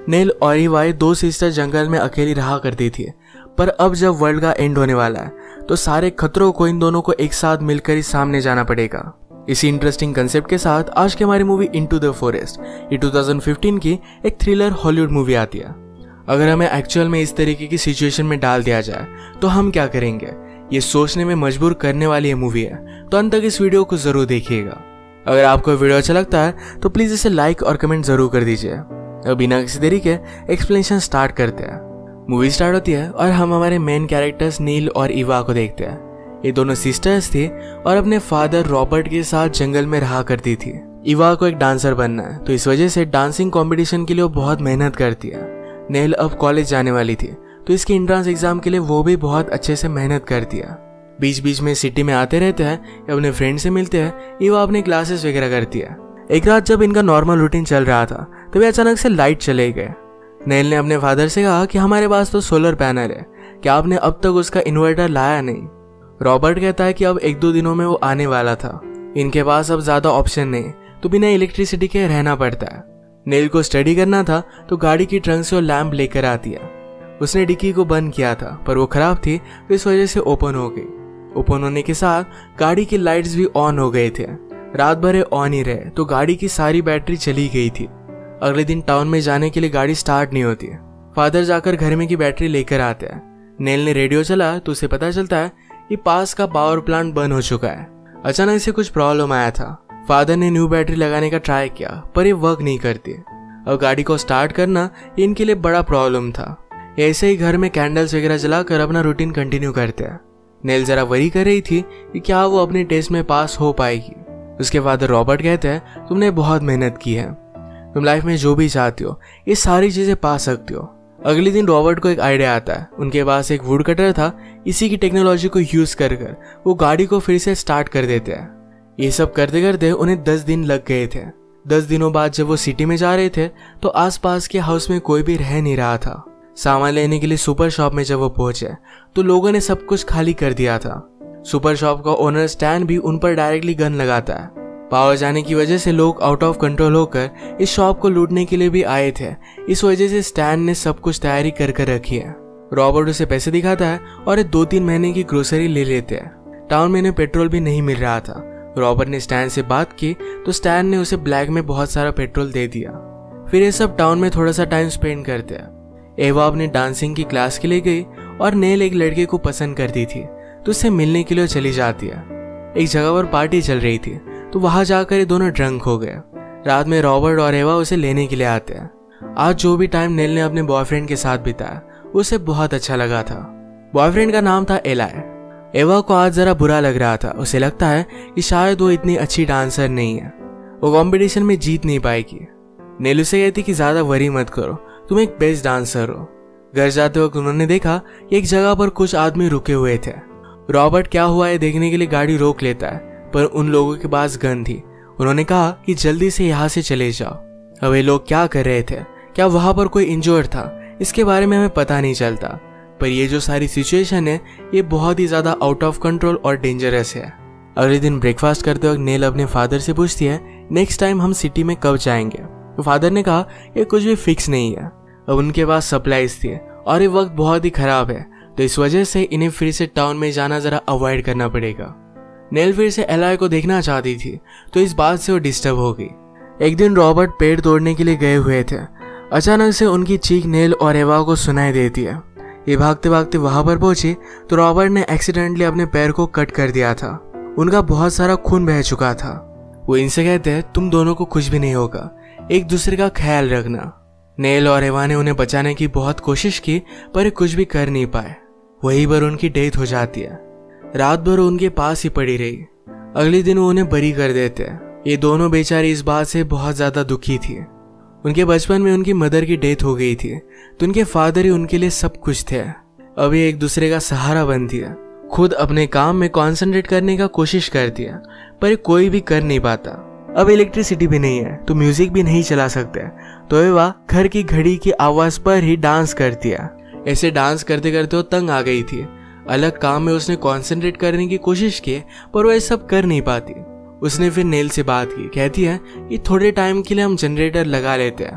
Nail और इवा दो sister जंगल में अकेली रहा करती थी, पर अब जब वर्ल्ड का एंड होने वाला है तो सारे खतरों को इन दोनों को एक साथ मिलकर ही सामने जाना पड़ेगा। इसी इंटरेस्टिंग कंसेप्ट के साथ आज की हमारी मूवी इनटू द फॉरेस्ट ये 2015 की एक थ्रिलर हॉलीवुड मूवी आती है। अगर हमें एक्चुअल में इस तरीके की सिचुएशन में डाल दिया जाए तो हम क्या करेंगे, ये सोचने में मजबूर करने वाली ये मूवी है। तो अंत तक इस वीडियो को जरूर देखिएगा। अगर आपको वीडियो अच्छा लगता है तो प्लीज इसे लाइक और कमेंट जरूर कर दीजिए। अब बिना किसी देरी के एक्सप्लेनेशन स्टार्ट करते हैं। मूवी स्टार्ट होती है और हम हमारे मेन कैरेक्टर्स नील और इवा को देखते हैं। ये दोनों सिस्टर्स थी और अपने फादर रॉबर्ट के साथ जंगल में रहा करती थी। इवा को एक डांसर बनना है, तो इस वजह से डांसिंग कंपटीशन के लिए वो बहुत मेहनत करती है। नेल अब कॉलेज जाने वाली थी, तो इसके एंट्रेंस एग्जाम के लिए वो भी बहुत अच्छे से मेहनत करती है। बीच बीच में सिटी में आते रहते हैं या अपने फ्रेंड से मिलते हैं। इवा अपने क्लासेस वगैरह करती है। एक रात जब इनका नॉर्मल रूटीन चल रहा था तभी अचानक से लाइट चले गए। नेल ने अपने फादर से कहा कि हमारे पास तो सोलर पैनल है, क्या आपने अब तक उसका इन्वर्टर लाया नहीं। रॉबर्ट कहता है कि अब 1-2 दिनों में वो आने वाला था, इनके पास अब ज्यादा ऑप्शन नहीं, तो बिना इलेक्ट्रिसिटी के रहना पड़ता है। नेल को स्टडी करना था तो गाड़ी की ट्रंक से वो लैंप लेकर आती है। उसने डिक्की को बंद किया था पर वो खराब थी, तो इस वजह से ओपन हो गई। ओपन होने के साथ गाड़ी की लाइट्स भी ऑन हो गए थे। रात भर ऑन ही रहे तो गाड़ी की सारी बैटरी चली गई थी। अगले दिन टाउन में जाने के लिए गाड़ी स्टार्ट नहीं होती। फादर जाकर घर में की बैटरी लेकर आते हैं। नेल ने रेडियो चला तो उसे पता चलता है कि पास का पावर प्लांट बंद हो चुका है। अचानक से कुछ प्रॉब्लम आया था। फादर ने न्यू बैटरी लगाने का ट्राई किया पर ये वर्क नहीं करती। अब गाड़ी को स्टार्ट करना इनके लिए बड़ा प्रॉब्लम था। ऐसे ही घर में कैंडल्स वगैरह जलाकर अपना रूटीन कंटिन्यू करते हैं। नेल जरा वरी कर रही थी कि क्या वो अपने टेस्ट में पास हो पाएगी। उसके फादर रॉबर्ट कहते हैं तुमने बहुत मेहनत की है, तुम लाइफ में जो भी चाहती हो ये सारी चीजें पा सकती हो। अगले दिन रॉबर्ट को एक आइडिया आता है। उनके पास एक वुड कटर था। इसी की टेक्नोलॉजी को यूज कर वो गाड़ी को फिर से स्टार्ट कर देते हैं। ये सब करते करते उन्हें 10 दिन लग गए थे। 10 दिनों बाद जब वो सिटी में जा रहे थे तो आसपास के हाउस में कोई भी रह नहीं रहा था। सामान लेने के लिए सुपर शॉप में जब वो पहुंचे तो लोगों ने सब कुछ खाली कर दिया था। सुपर शॉप का ओनर स्टैन भी उन पर डायरेक्टली गन लगाता है। पावर जाने की वजह से लोग आउट ऑफ कंट्रोल होकर इस शॉप को लूटने के लिए भी आए थे। इस वजह से स्टैन ने सब कुछ तैयारी कर रखी है। रॉबर्ट उसे पैसे दिखाता है और 2-3 महीने की ग्रोसरी ले लेते हैं। टाउन में इन्हें पेट्रोल भी नहीं मिल रहा था। रॉबर्ट ने स्टैन से बात की तो स्टैन ने उसे ब्लैक में बहुत सारा पेट्रोल दे दिया। फिर ये सब टाउन में थोड़ा सा टाइम स्पेंड करते हैं। एवा अपनी डांसिंग की क्लास के लिए गई और नेल एक लड़के को पसंद करती थी तो उससे मिलने के लिए चली जाती है। एक जगह पर पार्टी चल रही थी तो वहां जाकर ये दोनों ड्रंक हो गए। रात में रॉबर्ट और एवा उसे लेने के लिए आते हैं। आज जो भी टाइम नेल ने अपने बॉयफ्रेंड के साथ बिताया उसे बहुत अच्छा लगा था। बॉयफ्रेंड का नाम था एलाई। एवा को आज जरा बुरा लग रहा था। उसे लगता है कि शायद वो इतनी अच्छी डांसर नहीं है, वो कंपटीशन में जीत नहीं पाएगी। नेल उसे कहती कि ज्यादा वरी मत करो, तुम एक बेस्ट डांसर हो। घर जाते वक्त उन्होंने देखा कि एक जगह पर कुछ आदमी रुके हुए थे। रॉबर्ट क्या हुआ है देखने के लिए गाड़ी रोक लेता है पर उन लोगों के पास गन थी। उन्होंने कहा कि जल्दी से यहाँ से चले जाओ। अब ये लोग क्या कर रहे थे, क्या वहां पर कोई इंजर्ड था, इसके बारे में हमें पता नहीं चलता। पर ये जो सारी सिचुएशन है ये बहुत ही ज्यादा आउट ऑफ कंट्रोल और डेंजरस है। अगले दिन ब्रेकफास्ट करते वक्त नेल अपने फादर से पूछती है नेक्स्ट टाइम हम सिटी में कब जाएंगे। तो फादर ने कहा ये कुछ भी फिक्स नहीं है। अब उनके पास सप्लाईज थी और ये वक्त बहुत ही खराब है, तो इस वजह से इन्हें फिर से टाउन में जाना जरा अवॉइड करना पड़ेगा। नेल फिर से एलाई को देखना चाहती थी तो इस बात से वो डिस्टर्ब हो गई। एक दिन रॉबर्ट पेड़ तोड़ने के लिए गए हुए थे। अचानक से उनकी चीख नेल और एवा को सुनाई देती है। ये भागते भागते वहां पर पहुंची तो रॉबर्ट ने एक्सीडेंटली अपने पैर को कट कर दिया था। उनका बहुत सारा खून बह चुका था। वो इनसे कहते हैं तुम दोनों को कुछ भी नहीं होगा, एक दूसरे का ख्याल रखना। नेल और एवा ने उन्हें बचाने की बहुत कोशिश की पर कुछ भी कर नहीं पाए। वहीं पर उनकी डेथ हो जाती है। रात भर उनके पास ही पड़ी रही। अगले दिन वो उन्हें बरी कर देते हैं। ये दोनों बेचारे इस बात से बहुत ज्यादा दुखी थी। उनके बचपन में उनकी मदर की डेथ हो गई थी तो उनके फादर ही उनके लिए सब कुछ थे। अब ये एक दूसरे का सहारा बनती है। खुद अपने काम में कंसंट्रेट करने का कोशिश करती है पर कोई भी कर नहीं पाता। अब इलेक्ट्रिसिटी भी नहीं है तो म्यूजिक भी नहीं चला सकते, तो एवा घर की घड़ी की आवाज पर ही डांस करती है। ऐसे डांस करते करते वो तंग आ गई थी। अलग काम में उसने कंसंट्रेट करने की कोशिश की पर वो ये सब कर नहीं पाती। उसने फिर नेल से बात की। कहती है कि थोड़े टाइम के लिए हम जनरेटर लगा लेते हैं।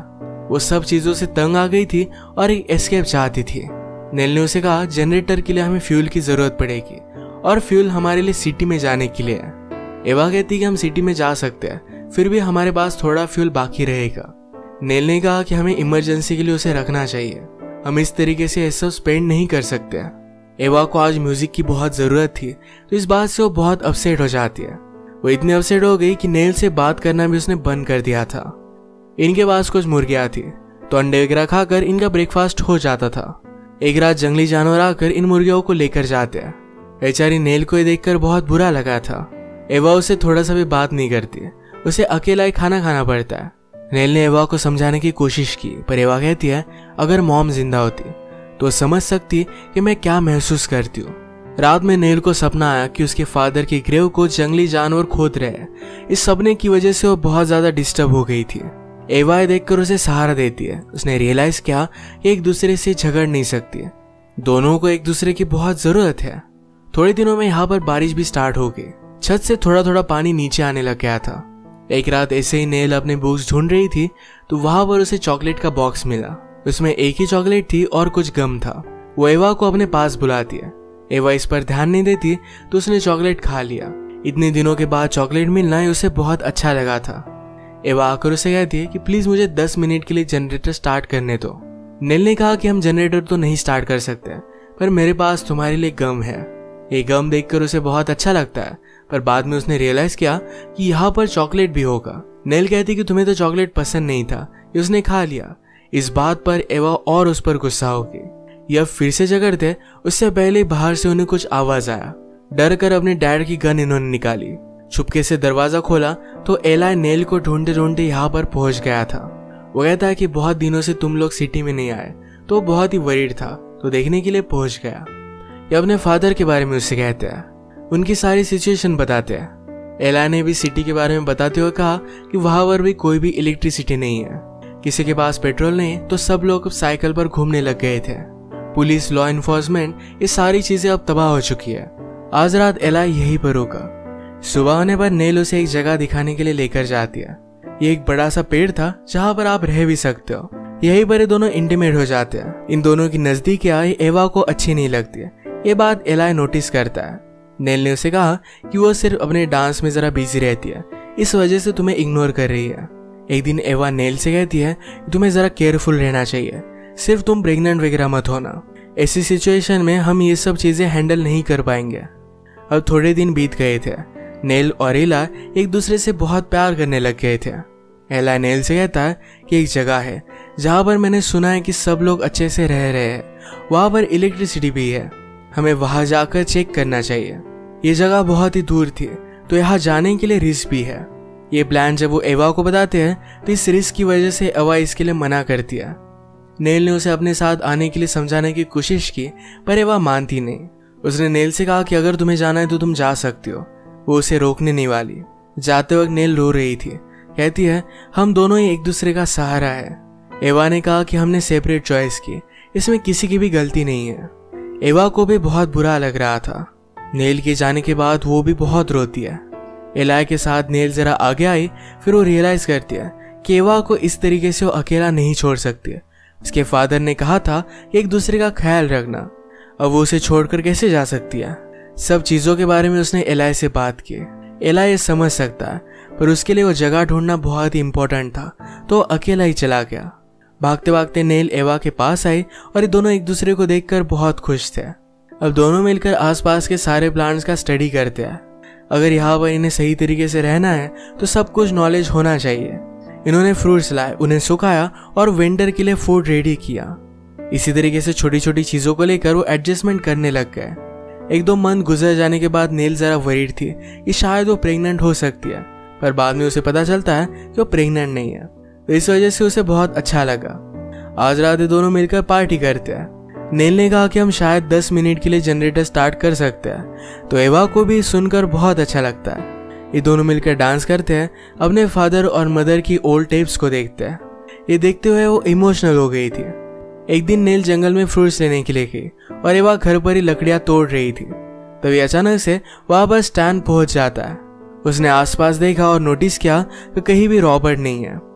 वो सब चीजों से तंग आ गई थी और एक एस्केप चाहती थी। नेल ने उसे कहा जनरेटर के लिए हमें फ्यूल की जरूरत पड़ेगी और फ्यूल हमारे लिए सिटी में जाने के लिए है। एवा कहती कि हम सिटी में जा सकते हैं, फिर भी हमारे पास थोड़ा फ्यूल बाकी रहेगा। नेल ने कहा कि हमें इमरजेंसी के लिए उसे रखना चाहिए, हम इस तरीके से ऐसा स्पेंड नहीं कर सकते। एवा को आज म्यूजिक की बहुत जरूरत थी, तो इस बात से वो बहुत अपसेट हो जाती है। वो इतनी अपसेट हो गई कि नेल से बात करना भी उसने बंद कर दिया था। इनके पास कुछ मुर्गियां थी, तो अंडे वगैरह खाकर इनका ब्रेकफास्ट हो जाता था। एक रात जंगली जानवर आकर इन मुर्गियों को लेकर जाते हैं। बेचारी नेल को देखकर बहुत बुरा लगा था। एवा उसे थोड़ा सा भी बात नहीं करती, उसे अकेला ही खाना खाना पड़ता है। नेल ने एवा को समझाने की कोशिश की, पर एवा कहती है अगर मॉम जिंदा होती तो समझ सकती कि मैं क्या महसूस करती हूँ। रात में नेल को सपना आया कि उसके फादर की ग्रेव को जंगली जानवर खोद रहे हैं। इस सपने की वजह से वो बहुत ज्यादा डिस्टर्ब हो गई थी। एवा देखकर उसे सहारा देती है। उसने रियलाइज किया कि एक दूसरे से झगड़ नहीं सकती, दोनों को एक दूसरे की बहुत जरूरत है। थोड़े दिनों में यहाँ पर बारिश भी स्टार्ट हो गई। छत से थोड़ा थोड़ा पानी नीचे आने लग गया था। एक रात ऐसे ही नेल अपने बुक्स ढूंढ रही थी तो वहां पर उसे चॉकलेट का बॉक्स मिला। उसमें एक ही चॉकलेट थी और कुछ गम था। वो एवा को अपने पास बुलाती है। एवा इस पर ध्यान नहीं देती तो उसने चॉकलेट खा लिया। इतने दिनों के बाद चॉकलेट मिलना उसे बहुत अच्छा लगा था। एवा आकर उसे कहती है कि प्लीज मुझे 10 मिनट के लिए जनरेटर स्टार्ट करने दो। नेल ने कहा कि हम जनरेटर तो नहीं स्टार्ट कर सकते, पर मेरे पास तुम्हारे लिए गम है। ये गम देखकर उसे बहुत अच्छा लगता है, पर बाद में उसने रियलाइज किया कि यहाँ पर चॉकलेट भी होगा। नेल कहती कि तुम्हें तो चॉकलेट पसंद नहीं था, ये उसने खा लिया। इस बात पर एवा और उस पर गुस्सा हो गई। यह फिर से झगड़ते उससे पहले बाहर से उन्हें कुछ आवाज आया। डर कर अपने डैड की गन इन्होंने निकाली। छुपके से दरवाजा खोला तो एला नेल को ढूंढते ढूंढते यहाँ पर पहुंच गया था। वो कहता है कि बहुत दिनों से तुम लोग सिटी में नहीं आए, तो बहुत ही वरीड था, तो देखने के लिए पहुंच गया। ये अपने फादर के बारे में उससे कहते हैं, उनकी सारी सिचुएशन बताते हैं। एला ने भी सिटी के बारे में बताते हुए कहा कि वहां पर भी कोई भी इलेक्ट्रिसिटी नहीं है, किसी के पास पेट्रोल नहीं, तो सब लोग साइकिल पर घूमने लग गए थे। पुलिस, लॉ इन्फोर्समेंट, ये सारी चीजें अब तबाह हो चुकी है। आज रात एला यहीं पर रुका। सुबह होने पर नेल उसे एक जगह दिखाने के लिए लेकर जाती है। ये एक बड़ा सा पेड़ था जहाँ पर आप रह भी सकते हो। यहीं पर ये दोनों इंटीमेट हो जाते हैं। इन दोनों की नजदीकी आई एवा को अच्छी नहीं लगती है। ये बात एला नोटिस करता है। नेल ने उसे कहा कि वो सिर्फ अपने डांस में जरा बिजी रहती है, इस वजह से तुम्हें इग्नोर कर रही है। एक दिन एवा नेल से कहती है कि तुम्हें जरा केयरफुल रहना चाहिए, सिर्फ तुम प्रेग्नेंट वगैरह मत होना। ऐसी सिचुएशन में हम ये सब चीजें हैंडल नहीं कर पाएंगे। अब थोड़े दिन बीत गए थे। नेल और एला एक दूसरे से बहुत प्यार करने लग गए थे। एला नेल से कहता है कि एक जगह है जहाँ पर मैंने सुना है कि सब लोग अच्छे से रह रहे हैं, वहां पर इलेक्ट्रिसिटी भी है, हमें वहां जाकर चेक करना चाहिए। ये जगह बहुत ही दूर थी, तो यहाँ जाने के लिए रिस्क भी है। ये प्लान जब वो एवा को बताते हैं तो इस रिस्क की वजह से एवा इसके लिए मना करती है। नेल ने उसे अपने साथ आने के लिए समझाने की कोशिश की, पर एवा मानती नहीं। उसने नेल से कहा कि अगर तुम्हें जाना है तो तुम जा सकती हो। वो उसे रोकने नहीं वाली। जाते वक्त नेल रो रही थी, कहती है हम दोनों ही एक दूसरे का सहारा है। एवा ने कहा कि हमने सेपरेट चॉइस की, इसमें किसी की भी गलती नहीं है। एवा को भी बहुत बुरा लग रहा था। नेल के जाने के बाद वो भी बहुत रोती है। एला के साथ नेल जरा आगे आई, फिर वो रियलाइज करती है कि एवा को इस तरीके से वो अकेला नहीं छोड़ सकती। उसके फादर ने कहा था कि एक दूसरे का ख्याल रखना, अब वो उसे छोड़कर कैसे जा सकती है। सब चीजों के बारे में उसने एला से बात की। एला ये समझ सकता है, पर उसके लिए वो जगह ढूंढना बहुत ही इंपॉर्टेंट था, तो अकेला ही चला गया। भागते भागते नेल एवा के पास आई और ये दोनों एक दूसरे को देखकर बहुत खुश थे। अब दोनों मिलकर आसपास के सारे प्लांट्स का स्टडी करते हैं। अगर यहाँ पर इन्हें सही तरीके से रहना है तो सब कुछ नॉलेज होना चाहिए। इन्होंने फ्रूट्स लाए, उन्हें सुखाया और विंटर के लिए फूड रेडी किया। इसी तरीके से छोटी छोटी चीजों को लेकर वो एडजस्टमेंट करने लग गए। एक दो मंथ गुजर जाने के बाद नेल जरा वरीड थी कि शायद वो प्रेग्नेंट हो सकती है, पर बाद में उसे पता चलता है कि वो प्रेग्नेंट नहीं है, तो इस वजह से उसे बहुत अच्छा लगा। आज रात ये दोनों मिलकर पार्टी करते हैं। नेल ने कहा कि हम शायद 10 मिनट के लिए जनरेटर स्टार्ट कर सकते हैं, तो एवा को भी सुनकर बहुत अच्छा लगता है। ये दोनों मिलकर डांस करते हैं, अपने फादर और मदर की ओल्ड टेप्स को देखते हैं। ये देखते हुए वो इमोशनल हो गई थी। एक दिन नेल जंगल में फ्रूट्स लेने के लिए गई और एवा घर पर ही लकड़ियां तोड़ रही थी। तभी अचानक से वहां पर स्टैन पहुंच जाता है। उसने आसपास देखा और नोटिस किया कि कहीं भी रॉबर्ट नहीं है।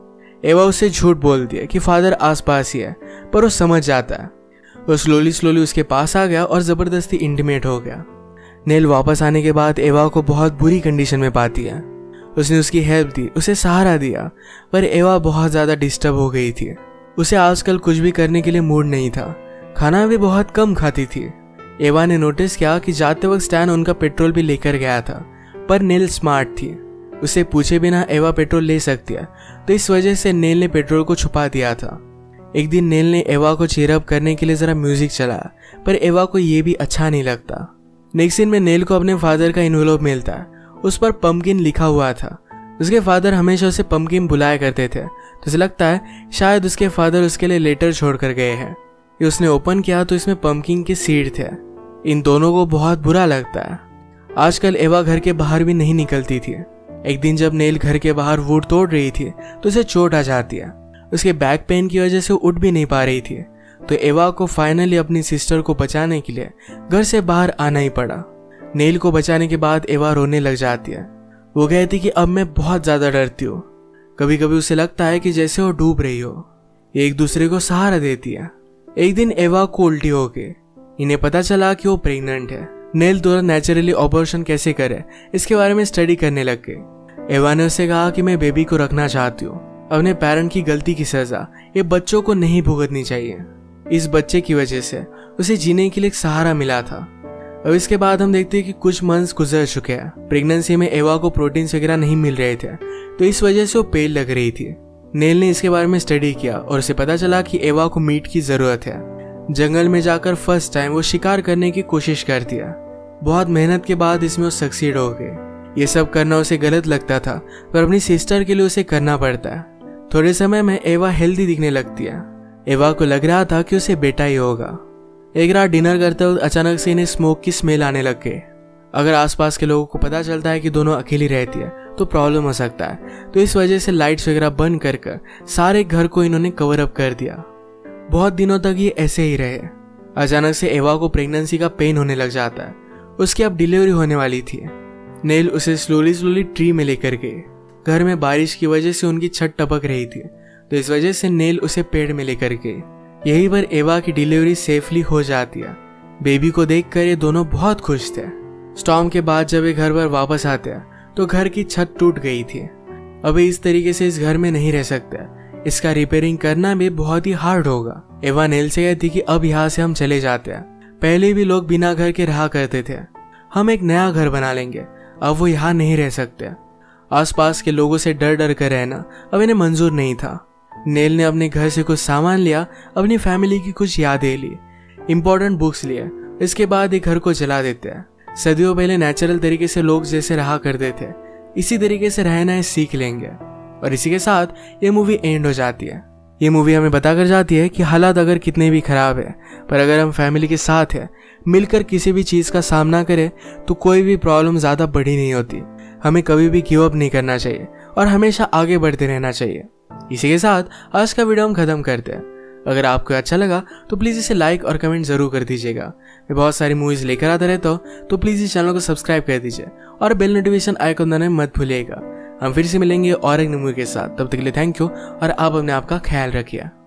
एवा उससे झूठ बोलती है कि फादर आसपास ही है, पर वो समझ जाता है। वो स्लोली उसके पास आ गया और ज़बरदस्ती इंटीमेट हो गया। नेल वापस आने के बाद एवा को बहुत बुरी कंडीशन में पाती है। उसने उसकी हेल्प दी, उसे सहारा दिया, पर एवा बहुत ज़्यादा डिस्टर्ब हो गई थी। उसे आजकल कुछ भी करने के लिए मूड नहीं था, खाना भी बहुत कम खाती थी। एवा ने नोटिस किया कि जाते वक्त स्टैन उनका पेट्रोल भी लेकर गया था, पर नेल स्मार्ट थी, उसे पूछे बिना एवा पेट्रोल ले सकती है, तो इस वजह से नेल ने पेट्रोल को छुपा दिया था। एक दिन नेल ने एवा को चीयर अप करने के लिए ज़रा म्यूजिक चलाया, पर एवा को ये भी अच्छा नहीं लगता। नेक्स्ट सीन में नेल को अपने फादर का इन्वेलॉप मिलता है, उस पर पंपकिन लिखा हुआ था। उसके फादर हमेशा उसे पंपकिन बुलाया करते थे, तो उसे लगता है शायद उसके फादर उसके लिए लेटर छोड़ कर गए हैं। ये उसने ओपन किया तो इसमें पंपकिन के सीड थे। इन दोनों को बहुत बुरा लगता है। आजकल एवा घर के बाहर भी नहीं निकलती थी। एक दिन जब नेल घर के बाहर वुड तोड़ रही थी तो उसे चोट आ जाती है। उसके बैक पेन की वजह से उठ भी नहीं पा रही थी, तो एवा को फाइनली अपनी सिस्टर को बचाने के लिए घर से बाहर आना ही पड़ा। नेल को बचाने के बाद एवा रोने लग जाती है। वो कहती कि अब मैं बहुत ज़्यादा डरती हूँ। कभी कभी उसे लगता है कि जैसे वो डूब रही हो। ये एक दूसरे को सहारा देती है। एक दिन एवा को उल्टी हो गई। इन्हें पता चला कि वो प्रेग्नेंट है। नेल तुरंत नेचुरली ऑपरेशन कैसे करे इसके बारे में स्टडी करने लग गई। एवा ने उससे कहा कि मैं बेबी को रखना चाहती हूँ। अपने पेरेंट की गलती की सजा ये बच्चों को नहीं भुगतनी चाहिए। इस बच्चे की वजह से उसे जीने के लिए एक सहारा मिला था। अब इसके बाद हम देखते हैं कि कुछ मंथ्स गुजर चुके हैं। प्रेगनेंसी में एवा को प्रोटीन्स वगैरह नहीं मिल रहे थे, तो इस वजह से वो पेल लग रही थी। नेल ने इसके बारे में स्टडी किया और उसे पता चला कि एवा को मीट की जरूरत है। जंगल में जाकर फर्स्ट टाइम वो शिकार करने की कोशिश करती है। बहुत मेहनत के बाद इसमें वो सक्सीड हो गई। ये सब करना उसे गलत लगता था, पर अपनी सिस्टर के लिए उसे करना पड़ता है। थोड़े समय में एवा हेल्दी दिखने लगती है। एवा को लग रहा था कि उसे बेटा ही होगा। एक रात डिनर करते वक्त अचानक से इन्हें स्मोक की स्मेल आने लग गई। अगर आसपास के लोगों को पता चलता है कि दोनों अकेली रहती है तो प्रॉब्लम हो सकता है, तो इस वजह से लाइट्स वगैरह बंद कर सारे घर को इन्होंने कवर अप कर दिया। बहुत दिनों तक ये ऐसे ही रहे। अचानक से एवा को प्रेगनेंसी का पेन होने लग जाता है। उसकी अब डिलीवरी होने वाली थी। नेल उसे स्लोली ट्री में लेकर गए। घर में बारिश की वजह से उनकी छत टपक रही थी, तो इस वजह से नेल उसे पेड़ में लेकर गए। यहीं पर एवा की डिलीवरी सेफली हो जाती है। बेबी को देखकर ये दोनों बहुत खुश थे। स्टॉर्म के बाद जब ये घर पर वापस आते हैं तो घर की छत टूट गई थी। अभी इस तरीके से इस घर में नहीं रह सकते। इसका रिपेयरिंग करना भी बहुत ही हार्ड होगा। एवा नेल से कहती कि अब यहाँ से हम चले जाते हैं। पहले भी लोग बिना घर के रहा करते थे, हम एक नया घर बना लेंगे। अब वो यहाँ नहीं रह सकते। आसपास के लोगों से डर कर रहना अब इन्हें मंजूर नहीं था। नेल ने अपने घर से कुछ सामान लिया, अपनी फैमिली की कुछ यादें ली, इंपॉर्टेंट बुक्स लिए। इसके बाद ये घर को जला देते हैं। सदियों पहले नेचुरल तरीके से लोग जैसे रहा करते थे, इसी तरीके से रहना है सीख लेंगे। और इसी के साथ ये मूवी एंड हो जाती है। ये मूवी हमें बताकर जाती है कि हालात अगर कितने भी खराब है, पर अगर हम फैमिली के साथ है, मिलकर किसी भी चीज़ का सामना करें, तो कोई भी प्रॉब्लम ज़्यादा बड़ी नहीं होती। हमें कभी भी गिव अप नहीं करना चाहिए और हमेशा आगे बढ़ते रहना चाहिए। इसी के साथ आज का वीडियो हम खत्म करते हैं। अगर आपको अच्छा लगा तो प्लीज़ इसे लाइक और कमेंट जरूर कर दीजिएगा। मैं बहुत सारी मूवीज़ लेकर आता रहता हूँ, तो प्लीज़ इस चैनल को सब्सक्राइब कर दीजिए और बेल नोटिफिकेशन आइकन दबाना मत भूलिएगा। हम फिर से मिलेंगे और एक मूवी के साथ। तब तक के लिए थैंक यू और आप अपने आप का ख्याल रखिए।